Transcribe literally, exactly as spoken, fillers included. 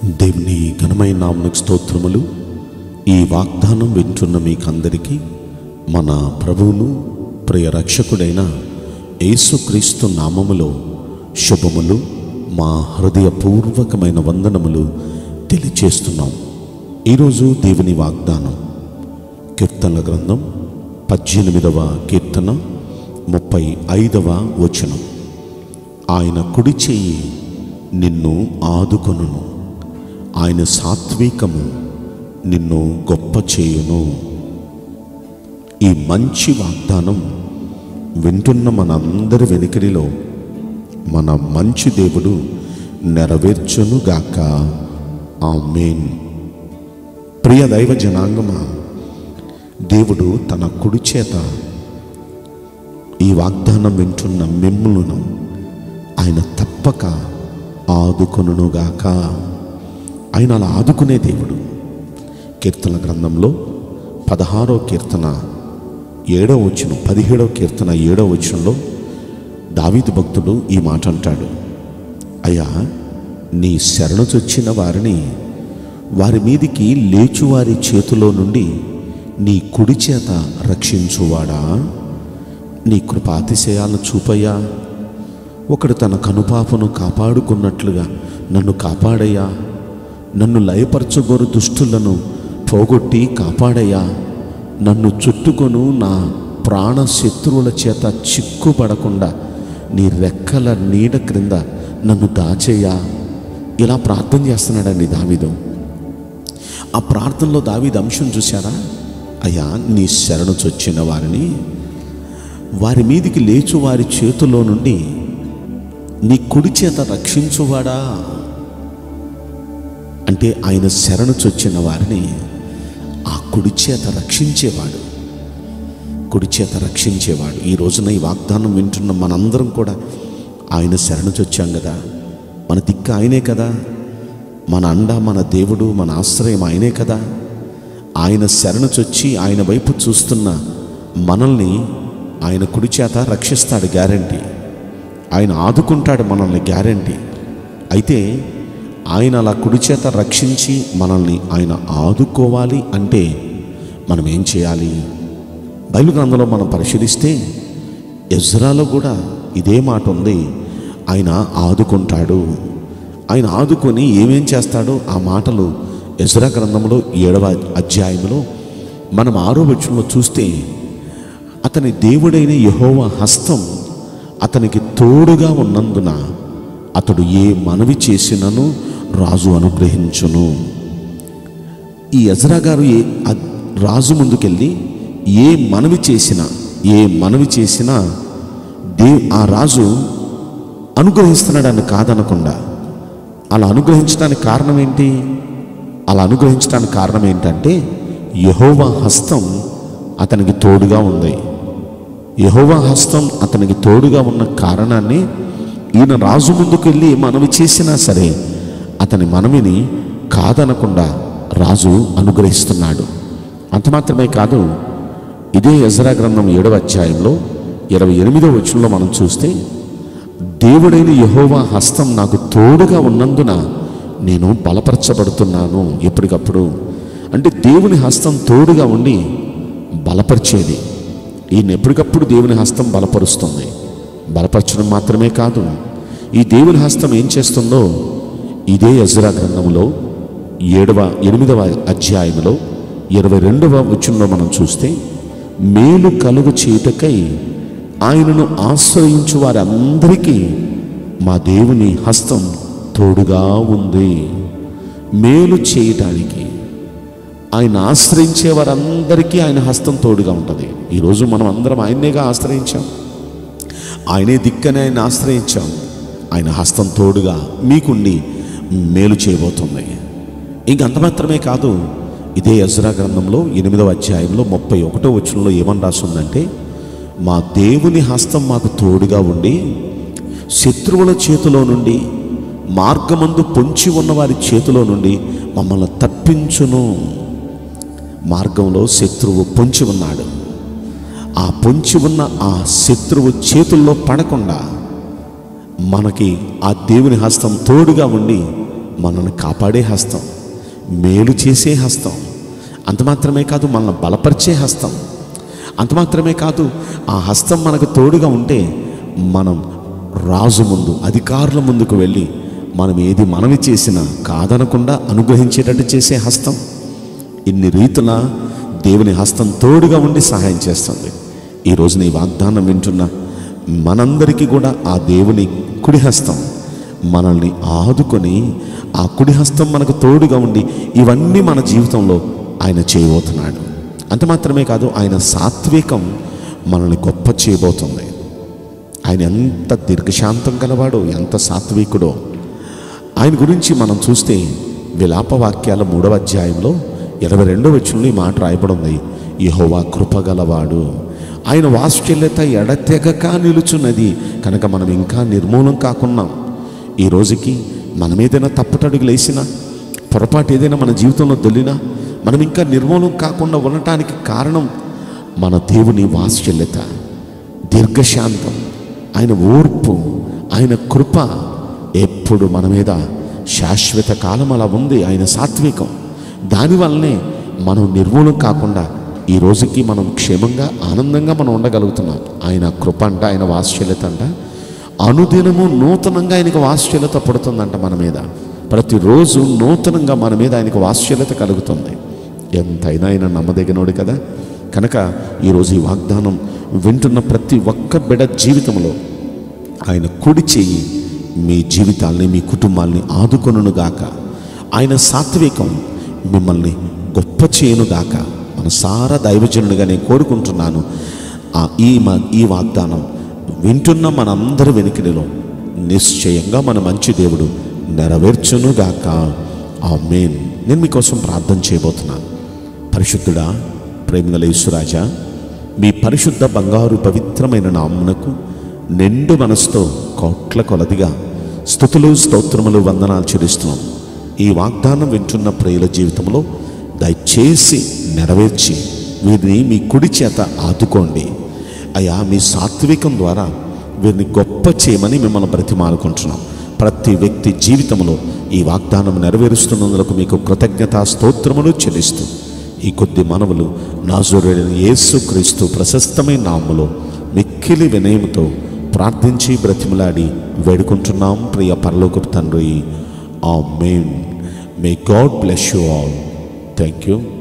దేవుని ఘనమైన నామమునకు స్తోత్రములు. ఈ వాగ్దానం వింటున్న మీకందరికీ మన ప్రభువును ప్రియ రక్షకుడైన యేసుక్రీస్తు నామములో శుభములు, మా హృదయపూర్వకమైన వందనములు తెలియచేస్తున్నాం. ఈరోజు దేవుని వాగ్దానం కీర్తనల గ్రంథం పద్దెనిమిదవ కీర్తన ముప్పై ఐదవ వచనం. ఆయన కుడి చెయ్యి నిన్ను ఆదుకొనును, ఆయన సాత్వికము నిన్ను గొప్ప చేయును. ఈ మంచి వాగ్దానం వింటున్న మనందరి వెనుకడిలో మన మంచి దేవుడు నెరవేర్చునుగాక. ఆమేన్. ప్రియ దైవ జనాంగమా, దేవుడు తన కుడి చేత ఈ వాగ్దానం వింటున్న మిమ్ములను ఆయన తప్పక ఆదుకొనుగాక. ఆయన అలా ఆదుకునే దేవుడు. కీర్తన గ్రంథంలో పదహారో కీర్తన ఏడో వచనం, పదిహేడో కీర్తన ఏడో వచనంలో దావీదు భక్తుడు ఈ మాట అంటాడు: అయ్యా, నీ శరణుచొచ్చిన వారిని వారి మీదికి లేచువారి చేతిలో నుండి నీ కుడి చేత రక్షించువాడా, నీ కృపాతిశయాలను చూపయ్యా. ఒకడు తన కనుపాపను కాపాడుకున్నట్లుగా నన్ను కాపాడయ్యా. నన్ను లయపరచగోరు దుష్టులను పోగొట్టి కాపాడయ్యా. నన్ను చుట్టుకొను నా ప్రాణ శత్రువుల చేత చిక్కుపడకుండా నీ రెక్కల నీడ క్రింద నన్ను దాచేయ్యా. ఇలా ప్రార్థన చేస్తున్నాడండి దావీదు. ఆ ప్రార్థనలో దావీదు అంశం చూశారా? అయ్యా, నీ శరణు చొచ్చిన వారిని వారి మీదికి లేచు వారి చేతిలో నుండి నీ కుడి చేత రక్షించువాడా. అంటే ఆయన శరణు చొచ్చిన వారిని ఆ కుడి చేత రక్షించేవాడు, కుడి చేత రక్షించేవాడు. ఈ రోజున ఈ వాగ్దానం వింటున్న మనందరం కూడా ఆయన శరణు చొచ్చాం కదా. మన దిక్కు ఆయనే కదా, మన అండ, మన దేవుడు, మన ఆశ్రయం ఆయనే కదా. ఆయన శరణు చొచ్చి ఆయన వైపు చూస్తున్న మనల్ని ఆయన కుడి చేత రక్షిస్తాడు, గ్యారంటీ. ఆయన ఆదుకుంటాడు మనల్ని, గ్యారంటీ. అయితే ఆయన అలా కుడి చేత రక్షించి మనల్ని ఆయన ఆదుకోవాలి అంటే మనం ఏం చేయాలి? బైబిల్ గ్రంథంలో మనం పరిశీలిస్తే ఎజ్రాలో కూడా ఇదే మాట ఉంది. ఆయన ఆదుకుంటాడు. ఆయన ఆదుకొని ఏమేం చేస్తాడో ఆ మాటలు ఎజ్రా గ్రంథంలో ఏడవ అధ్యాయంలో మనం ఆరో వచనంలో చూస్తే, అతని దేవుడైన యెహోవా హస్తం అతనికి తోడుగా ఉన్నందున అతడు ఏ మనవి చేసినను రాజు అనుగ్రహించును. ఈ ఎజ్రా గారు ఏ రాజు ముందుకెళ్ళి ఏ మనవి చేసినా ఏ మనవి చేసినా దే ఆ రాజు అనుగ్రహిస్తున్నాడని కాదనకుండా, అలా అనుగ్రహించడానికి కారణం ఏంటి? అలా అనుగ్రహించడానికి కారణం ఏంటంటే యెహోవా హస్తం అతనికి తోడుగా ఉంది. యెహోవా హస్తం అతనికి తోడుగా ఉన్న కారణాన్ని ఈయన రాజు ముందుకు వెళ్ళి మనవి చేసినా సరే అతని మనవిని కాదనకుండా రాజు అనుగ్రహిస్తున్నాడు. అంత మాత్రమే కాదు, ఇదే ఎజ్రా గ్రంథం ఏడవ అధ్యాయంలో ఇరవై ఎనిమిదవ వచనంలో మనం చూస్తే, దేవుడైన యెహోవా హస్తం నాకు తోడుగా ఉన్నందున నేను బలపరచబడుతున్నాను. ఎప్పటికప్పుడు అంటే దేవుని హస్తం తోడుగా ఉండి బలపరిచేది. ఈయన ఎప్పటికప్పుడు దేవుని హస్తం బలపరుస్తుంది. బలపరచడం మాత్రమే కాదు, ఈ దేవుని హస్తం ఏం చేస్తుందో ఇదే ఎజ్రా గ్రంథంలో ఏడవ ఎనిమిదవ అధ్యాయంలో ఇరవై రెండవ వచనంలో మనం చూస్తే, మేలు కలుగు చేయుటకై ఆయనను ఆశ్రయించు వారందరికీ మా దేవుని హస్తం తోడుగా ఉంది. మేలు చేయటానికి ఆయన ఆశ్రయించే వారందరికీ ఆయన హస్తం తోడుగా ఉంటుంది. ఈరోజు మనం అందరం ఆయన్నేగా ఆశ్రయించాం, ఆయనే దిక్కనే ఆయన ఆశ్రయించాం. ఆయన హస్తం తోడుగా మీకుండి మేలు చేయబోతుంది. ఇంకంత మాత్రమే కాదు, ఇదే ఎజ్రా గ్రంథంలో ఎనిమిదవ అధ్యాయంలో ముప్పై ఒకటో వచనంలో ఏమని రాస్తుందంటే, మా దేవుని హస్తం మాకు తోడుగా ఉండి శత్రువుల చేతిలో నుండి, మార్గమందు పొంచి ఉన్న వారి చేతిలో నుండి మమ్మల్ని తప్పించును. మార్గంలో శత్రువు పొంచి ఉన్నాడు. ఆ పొంచి ఉన్న ఆ శత్రువు చేతుల్లో పడకుండా మనకి ఆ దేవుని హస్తం తోడుగా ఉండి మనల్ని కాపాడే హస్తం, మేలు చేసే హస్తం. అంత మాత్రమే కాదు, మనల్ని బలపరిచే హస్తం. అంత మాత్రమే కాదు, ఆ హస్తం మనకు తోడుగా ఉంటే మనం రాజు ముందు, అధికారుల ముందుకు వెళ్ళి మనం ఏది మనవి చేసినా కాదనకుండా అనుగ్రహించేటట్టు చేసే హస్తం. ఇన్ని రీతుల దేవుని హస్తం తోడుగా ఉండి సహాయం చేస్తుంది. ఈరోజు నీ వాగ్దానం వింటున్న మనందరికీ కూడా ఆ దేవుని కుడి హస్తం మనల్ని ఆదుకొని, ఆ కుడి హస్తం మనకు తోడుగా ఉండి ఇవన్నీ మన జీవితంలో ఆయన చేయబోతున్నాడు. అంత మాత్రమే కాదు, ఆయన సాత్వికం మనల్ని గొప్ప చేయబోతుంది. ఆయన ఎంత దీర్ఘశాంతం గలవాడో, ఎంత సాత్వికుడో ఆయన గురించి మనం చూస్తే విలాప వాక్యాల మూడవ అధ్యాయంలో ఇరవై రెండవ వచనంలో ఈ మాట రాయబడి ఉంది. యెహోవా కృపగలవాడు, ఆయన వాత్సల్యత ఎడతెగక నిలుచున్నది కనుక మనం ఇంకా నిర్మూలం కాకున్నాం. ఈ రోజుకి మనం ఏదైనా తప్పుటడుగులు వేసినా, పొరపాటు ఏదైనా మన జీవితంలో దొల్లినా మనం ఇంకా నిర్మూలం కాకుండా ఉండటానికి కారణం మన దేవుని వాత్సల్యత, దీర్ఘశాంతం, ఆయన ఓర్పు, ఆయన కృప ఎప్పుడు మన మీద శాశ్వత కాలం అలా ఉంది. ఆయన సాత్వికం, దానివల్లనే మనం నిర్మూలం కాకుండా ఈ రోజుకి మనం క్షేమంగా ఆనందంగా మనం ఉండగలుగుతున్నాం. ఆయన కృప అంట, ఆయన వాత్సల్యత అంట అనుదినము నూతనంగా ఆయనకు వాత్సల్యత పడుతుందంట మన మీద. ప్రతిరోజు నూతనంగా మన మీద ఆయనకు వాత్సల్యత కలుగుతుంది. ఎంతైనా ఆయన నమ్మదగినోడు కదా. కనుక ఈరోజు ఈ వాగ్దానం వింటున్న ప్రతి ఒక్క బిడ్డ జీవితంలో ఆయన కుడి చెయ్యి మీ జీవితాల్ని, మీ కుటుంబాల్ని ఆదుకొనుగాక. ఆయన సాత్వికం మిమ్మల్ని గొప్ప చేయనుగాక. మనసారా దైవజనుడిగా నేను కోరుకుంటున్నాను. ఈ ఈ వాగ్దానం వింటున్న మనందరి వెనుకడిలో నిశ్చయంగా మన మంచి దేవుడు నెరవేర్చునుగాక. ఆమేన్. నేను మీకోసం ప్రార్థన చేయబోతున్నాను. పరిశుద్ధుడా, ప్రేమగల యేసురాజా, మీ పరిశుద్ధ బంగారు పవిత్రమైన నామమునకు నిండు మనసుతో కోట్ల కొలదిగా స్తుతులు, స్తోత్రములు, వందనాలు చెల్లిస్తున్నాం. ఈ వాగ్దానం వింటున్న ప్రియుల జీవితంలో దయచేసి నెరవేర్చి వీరిని మీ కుడి చేత ఆదుకోండి అయ్యా. మీ సాత్వికం ద్వారా వీరిని గొప్ప చేయమని మిమ్మల్ని బ్రతిమాలుకుంటున్నాం. ప్రతి వ్యక్తి జీవితంలో ఈ వాగ్దానం నెరవేరుస్తున్నందుకు మీకు కృతజ్ఞతా స్తోత్రములు చెల్లిస్తూ ఈ కొద్ది మనవులు నాజరేయుడైన యేసుక్రీస్తు ప్రశస్తమైన నామములో మిక్కిలి వినయముతో ప్రార్థించి బ్రతిమలాడి వేడుకుంటున్నాం ప్రియ పరలోకపు తండ్రి. Amen. May God bless you all. Thank you.